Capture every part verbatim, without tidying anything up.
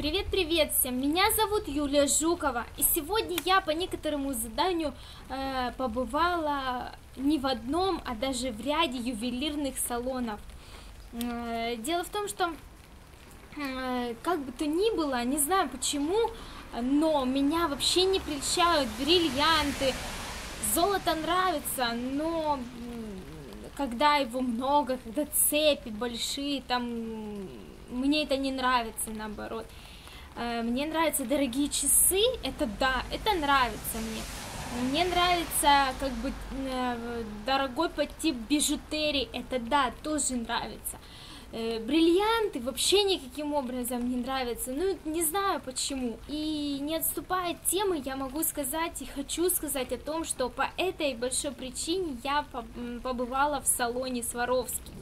Привет-привет всем! Меня зовут Юлия Жукова, и сегодня я по некоторому заданию э, побывала не в одном, а даже в ряде ювелирных салонов. Э, дело в том, что э, как бы то ни было, не знаю почему, но меня вообще не прельщают бриллианты. Золото нравится, но когда его много, когда цепи большие, там мне это не нравится, наоборот. Мне нравятся дорогие часы, это да, это нравится мне. Мне нравится как бы дорогой подтип бижутерии, это да, тоже нравится. Бриллианты вообще никаким образом не нравятся, ну не знаю почему. И не отступая от темы, я могу сказать и хочу сказать о том, что по этой большой причине я побывала в салоне Сваровски.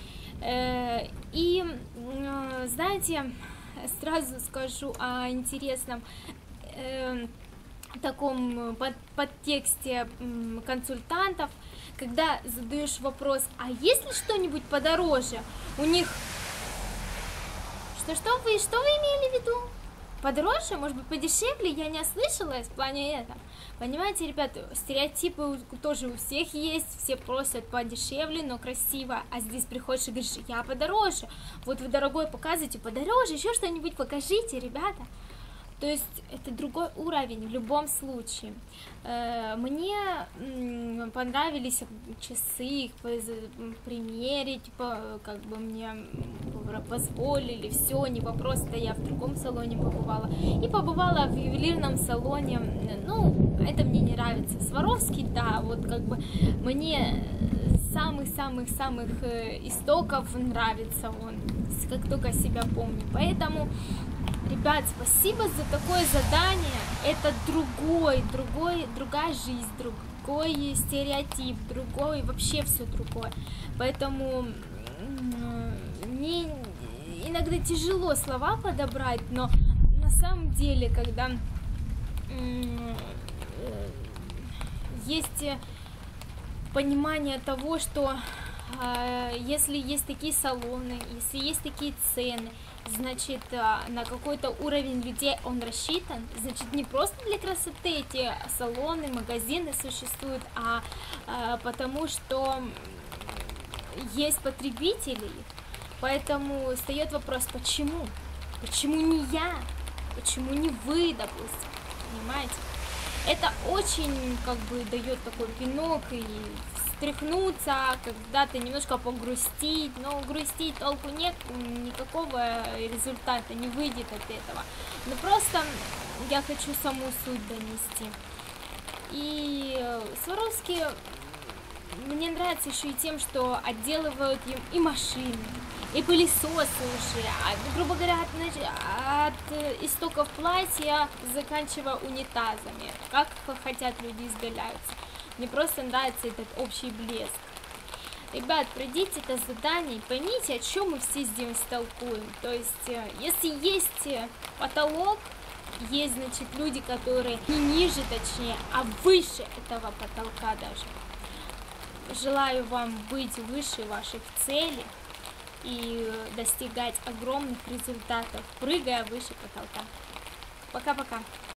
И знаете, сразу скажу о интересном э, таком под, подтексте э, консультантов, когда задаешь вопрос, а есть ли что-нибудь подороже? У них что что вы что вы имели в виду? Подороже, может быть подешевле? Я не ослышалась в плане этого. Понимаете, ребята, стереотипы тоже у всех есть, все просят подешевле, но красиво, а здесь приходишь и говоришь, я подороже, вот вы дорогой показываете, подороже, еще что-нибудь покажите, ребята. То есть это другой уровень в любом случае. Мне понравились часы, их примерить, как бы мне позволили, все, не вопрос, это я в другом салоне побывала. И побывала в ювелирном салоне, ну, это мне не нравится. Сваровский, да, вот как бы мне самых-самых-самых истоков нравится он, как только себя помню. Поэтому, ребят, спасибо за такое задание. Это другой, другой, другая жизнь, другой стереотип, другой, вообще все другое. Поэтому мне иногда тяжело слова подобрать, но на самом деле, когда есть понимание того, что если есть такие салоны, если есть такие цены, значит, на какой-то уровень людей он рассчитан, значит, не просто для красоты эти салоны, магазины существуют, а, а потому что есть потребители. Поэтому встает вопрос, почему? Почему не я? Почему не вы, допустим? Понимаете? Это очень, как бы, дает такой пинок и встряхнуться, когда-то немножко погрустить, но грустить толку нет, никакого результата не выйдет от этого. Но просто я хочу саму суть донести. И Сваровски мне нравится еще и тем, что отделывают им и машины, и пылесосы уже, от, грубо говоря, от, от истоков платья, заканчивая унитазами, как хотят люди изгаляются. Мне просто нравится этот общий блеск. Ребят, пройдите это задание и поймите, о чем мы все здесь толкуем. То есть, если есть потолок, есть, значит, люди, которые не ниже, точнее, а выше этого потолка даже. Желаю вам быть выше ваших целей и достигать огромных результатов, прыгая выше потолка. Пока-пока.